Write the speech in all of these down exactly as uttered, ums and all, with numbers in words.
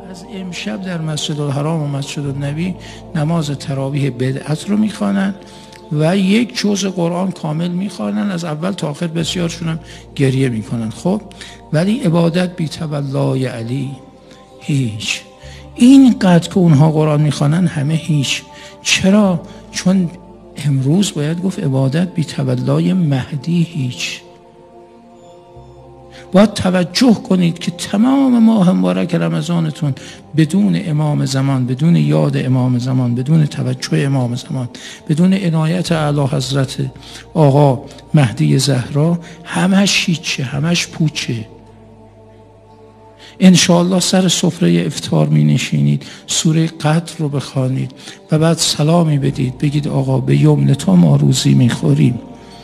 از امشب در مسجد الحرام و مسجد النبی نماز تراویح بدعت رو میخوانن و یک جزء قرآن کامل میخوانن، از اول تا آخر بسیارشون هم گریه میکنن. خب ولی عبادت بی تولای علی هیچ. اینقدر که اونها قرآن میخوانن همه هیچ. چرا؟ چون امروز باید گفت عبادت بی تولای مهدی هیچ. باید توجه کنید که تمام ماه مبارک رمضانتون بدون امام زمان، بدون یاد امام زمان، بدون توجه امام زمان، بدون عنایت اعلی حضرت آقا مهدی زهرا، همش هیچه، همش پوچه. انشاءالله سر سفره افطار می نشینید، سوره قدر رو بخوانید و بعد سلامی بدید، بگید آقا به یمن تو ما روزی می خوریم.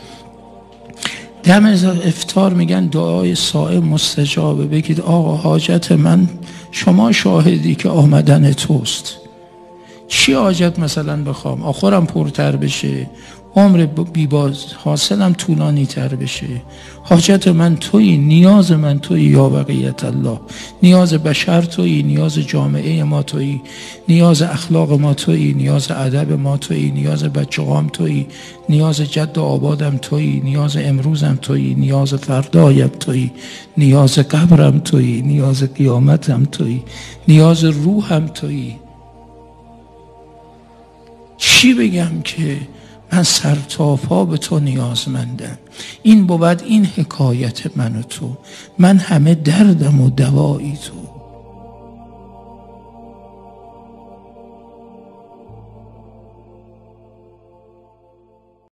دم افطار میگن دعای صائم مستجابه، بگید آقا حاجت من شما شاهدی که آمدن توست. چی حاجت مثلا بخوام؟ آخرم پرتر بشه، عمر بیباز حاصلم طولانی تر بشه. حاجت من تویی، نیاز من تویی یا بقیت الله. نیاز بشر تویی، نیاز جامعه ما تویی، نیاز اخلاق ما تویی، نیاز ادب ما تویی، نیاز بچه‌هام تویی، نیاز جد و آبادم تویی، نیاز امروزم تویی، نیاز فردایم تویی، نیاز قبرم تویی، نیاز قیامتم تویی، نیاز روحم تویی. چی بگم که من سر تا پا به تو نیازمندم؟ این بود این حکایت من و تو. من همه دردم و دوایی تو.